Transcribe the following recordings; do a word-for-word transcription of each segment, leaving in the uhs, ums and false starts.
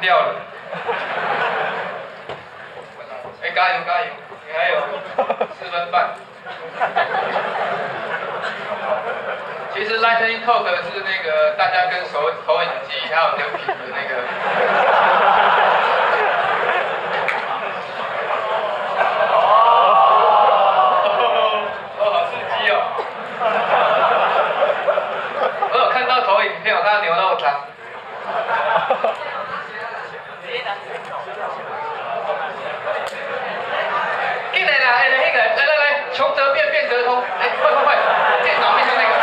掉了。哎、欸，加油加油，你还有四分半。其实 Lightning Talk 是那个大家跟手投影机还有牛皮的那个。哦，好刺激哦！我有看到投影片，我看到牛肉汤。进来啦！哎，那个，来来来，穷则变，变则通。哎，快快快，电脑面向那个。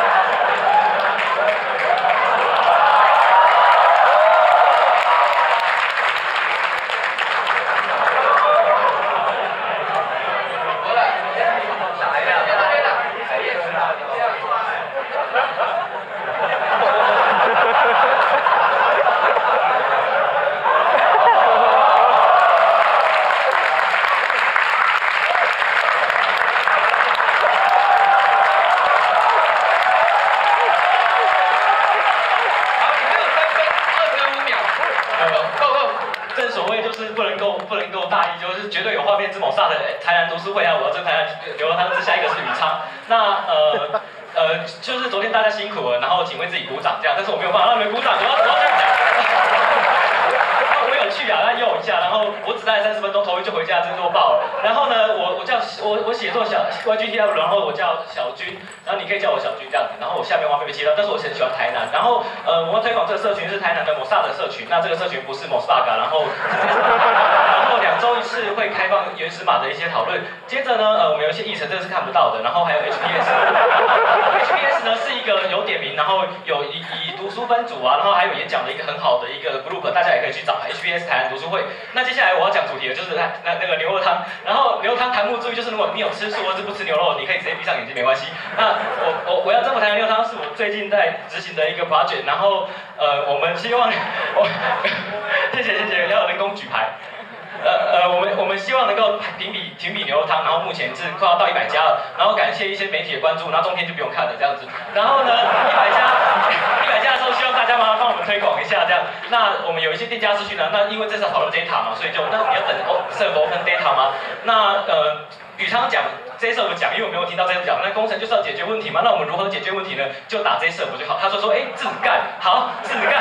绝对有画面之某煞的台南读书会啊！我这台南牛肉汤之下一个是吕昌，那呃呃就是昨天大家辛苦了，然后请为自己鼓掌这样，但是我没有办法让你们鼓掌，我要我要去讲。我有去啊，那用一下，然后我只待了三十分钟，头一就回家，真弱爆了。然后呢，我我叫我我写作小 Y G T W， 然后我叫小军，然后你可以叫我小军这样子。然后我下面挖被被切到，但是我很喜欢台南。然后呃，我们推广这个社群是台南的某萨的社群，那这个社群不是某 Spark， 然后然后两周一次会开放原始码的一些讨论。接着呢，呃，我们有一些议程这个是看不到的，然后还有 H P S，H P S 呢是一个有点名，然后有以以读书分组啊，然后还有演讲的一个很好的一个 group， 大家也可以去找 H P S 台南读书会。那接下来我要讲主题的就是那那那个牛肉汤，然后牛肉汤弹幕注意，就是如果你有吃素或是不吃牛肉，你可以直接闭上眼睛没关系。那我我我要征服台南牛肉汤是我最近在执行的一个 project， 然后呃我们希望我谢谢谢谢要有人工举牌。呃呃，我们我们希望能够评比评比牛肉汤，然后目前是快要到一百家了，然后感谢一些媒体的关注，然后中天就不用看了这样子，然后呢一百家一百家的时候，希望大家麻烦帮我们推广一下这样。那我们有一些店家资讯呢，那因为这次要讨论 data 嘛，所以就那你要等哦 serve open data 吗？那呃宇昌讲 J serve 讲，因为我没有听到 J serve 讲，那工程就是要解决问题嘛，那我们如何解决问题呢？就打 J serve 就好。他说说哎自干，好自干。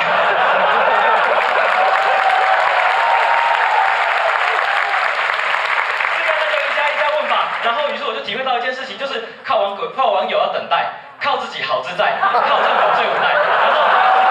然后，于是我就体会到一件事情，就是靠网友，靠网友要等待，靠自己好自在，靠政府最无奈。然后，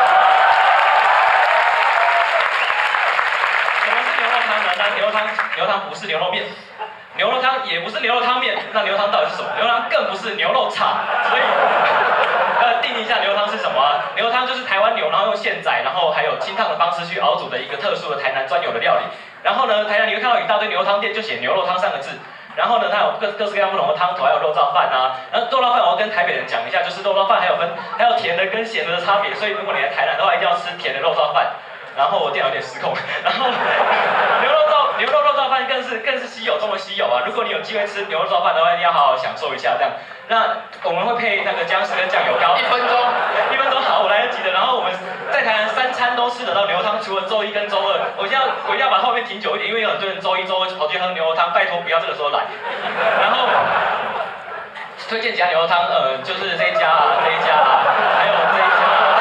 什么是牛肉汤呢？那牛肉汤，牛肉汤不是牛肉面，牛肉汤也不是牛肉汤面，那牛肉汤到底是什么？牛肉汤更不是牛肉肠，所以要定义一下牛肉汤是什么啊？牛肉汤就是台湾牛，然后用现宰，然后还有清烫的方式去熬煮的一个特殊的台南专有的料理。然后呢，台南你会看到一大堆牛肉汤店，就写牛肉汤三个字。然后呢，它有各各式各样不同的汤头，还有肉燥饭啊。然后肉燥饭我要跟台北人讲一下，就是肉燥饭还有分，还有甜的跟咸的的差别。所以如果你来台南的话，一定要吃甜的肉燥饭。然后我电脑有点失控，然后牛肉燥牛肉肉燥饭更是更是稀有中的稀有啊！如果你有机会吃牛肉燥饭的话，一定要好好享受一下这样。那我们会配那个姜丝跟酱油膏，一分钟，一分钟好，我来得及的。然后我们在台南三餐都吃得到牛肉汤，除了周一跟周二，我一定要我一定要把后面停久一点，因为有很多人周一周二跑去喝牛肉汤，拜托不要这个时候来。然后推荐几家牛肉汤，呃，就是这一家啊，这一家啊，还有这一家。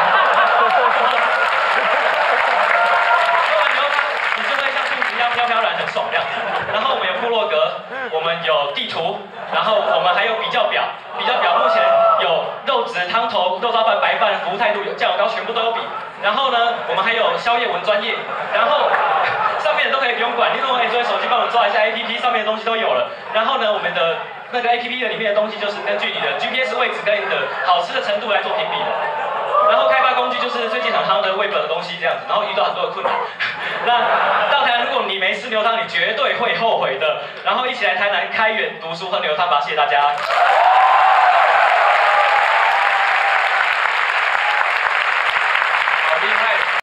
飘飘然很爽这样子，然后我们有部落格，我们有地图，然后我们还有比较表，比较表目前有肉质、汤头、肉燥饭、白饭、服务态度、有酱油膏，全部都有比。然后呢，我们还有宵夜文专业，然后上面的都可以不用管，你如果可以做手机帮我抓一下 A P P， 上面的东西都有了。然后呢，我们的那个 A P P 的里面的东西就是根据你的 G P S 位置跟你的好吃的程度来做评比的。然后开发工具就是最近很夯的 Web 的东西这样子，然后遇到很多的困难。那到台南，如果你没吃牛汤，你绝对会后悔的。然后一起来台南开源读书喝牛汤吧，谢谢大家。